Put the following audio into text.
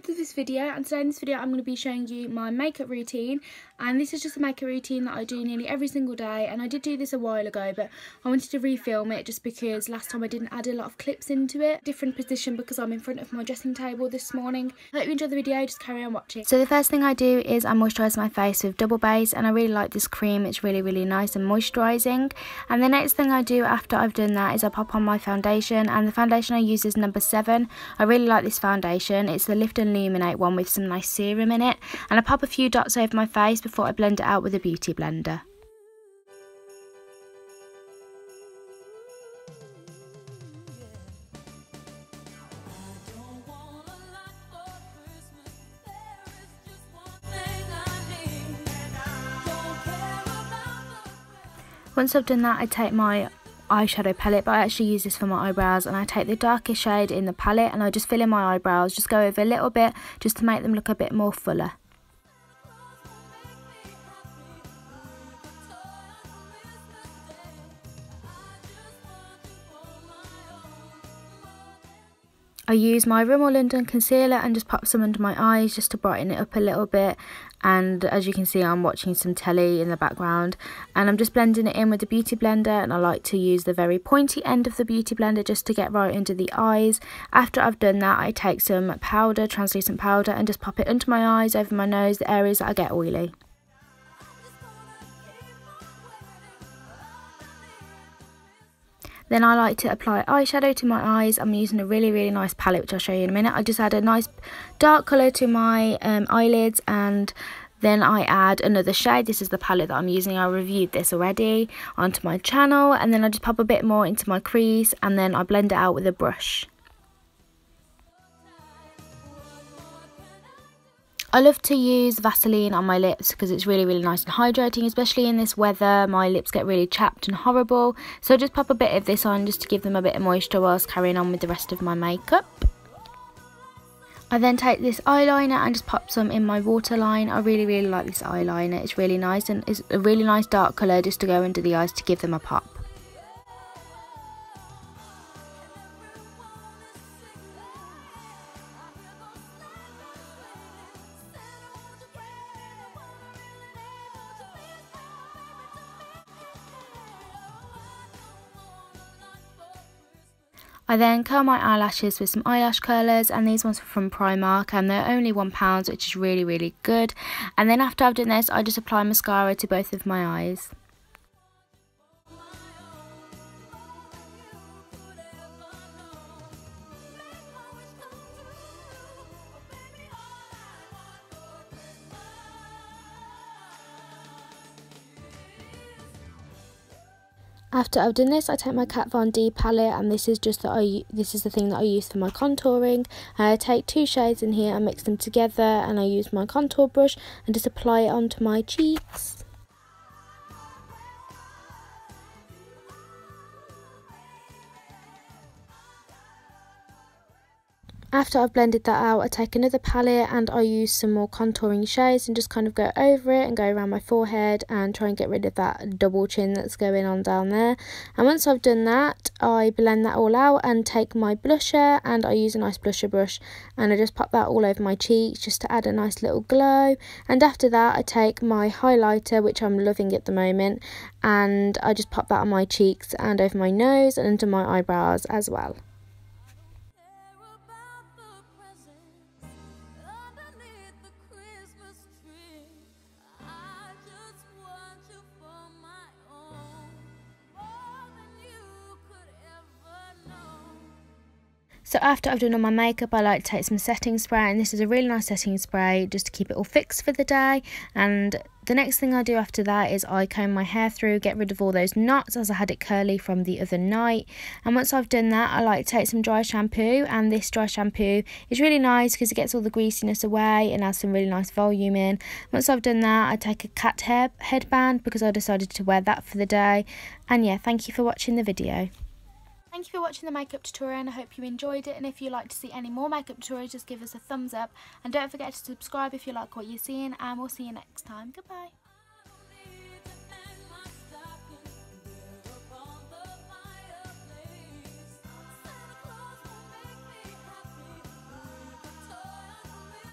to this video, and today in this video I'm going to be showing you my makeup routine, and this is just a makeup routine that I do nearly every single day. And I did do this a while ago, but I wanted to refilm it just because last time I didn't add a lot of clips into it. Different position because I'm in front of my dressing table this morning. I hope you enjoy the video, just carry on watching. So the first thing I do is I moisturise my face with Double Base, and I really like this cream. It's really nice and moisturising. And the next thing I do after I've done that is I pop on my foundation, and the foundation I use is number 7. I really like this foundation. It's the Lift and Illuminate one with some nice serum in it, and I pop a few dots over my face before I blend it out with a beauty blender. Once I've done that, I take my eyeshadow palette, but I actually use this for my eyebrows, and I take the darkest shade in the palette and I just fill in my eyebrows, just go over a little bit just to make them look a bit more fuller. I use my Rimmel London concealer and just pop some under my eyes just to brighten it up a little bit. And as you can see, I'm watching some telly in the background, and I'm just blending it in with the beauty blender, and I like to use the very pointy end of the beauty blender just to get right under the eyes. After I've done that, I take some powder, translucent powder, and just pop it under my eyes, over my nose, the areas that I get oily. Then I like to apply eyeshadow to my eyes. I'm using a really nice palette, which I'll show you in a minute. I just add a nice dark colour to my eyelids, and then I add another shade. This is the palette that I'm using. I reviewed this already onto my channel, and then I just pop a bit more into my crease, and then I blend it out with a brush. I love to use Vaseline on my lips because it's really nice and hydrating, especially in this weather. My lips get really chapped and horrible, so I just pop a bit of this on just to give them a bit of moisture whilst carrying on with the rest of my makeup. I then take this eyeliner and just pop some in my waterline. I really like this eyeliner. It's really nice, and it's a really nice dark colour just to go under the eyes to give them a pop. I then curl my eyelashes with some eyelash curlers, and these ones are from Primark, and they're only £1, which is really good. And then after I've done this, I just apply mascara to both of my eyes. After I've done this, I take my Kat Von D palette, and this is just the thing that I use for my contouring. I take 2 shades in here and mix them together, and I use my contour brush and just apply it onto my cheeks. After I've blended that out, I take another palette and I use some more contouring shades and just kind of go over it and go around my forehead and try and get rid of that double chin that's going on down there. And once I've done that, I blend that all out and take my blusher, and I use a nice blusher brush, and I just pop that all over my cheeks just to add a nice little glow. And after that, I take my highlighter, which I'm loving at the moment, and I just pop that on my cheeks and over my nose and under my eyebrows as well. So after I've done all my makeup, I like to take some setting spray, and this is a really nice setting spray just to keep it all fixed for the day. And the next thing I do after that is I comb my hair through, get rid of all those knots as I had it curly from the other night. And once I've done that, I like to take some dry shampoo, and this dry shampoo is really nice because it gets all the greasiness away and adds some really nice volume in. Once I've done that, I take a cat hair headband because I decided to wear that for the day. And yeah, thank you for watching the video. Thank you for watching the makeup tutorial, and I hope you enjoyed it. And if you'd like to see any more makeup tutorials, just give us a thumbs up, and don't forget to subscribe if you like what you're seeing, and we'll see you next time. Goodbye.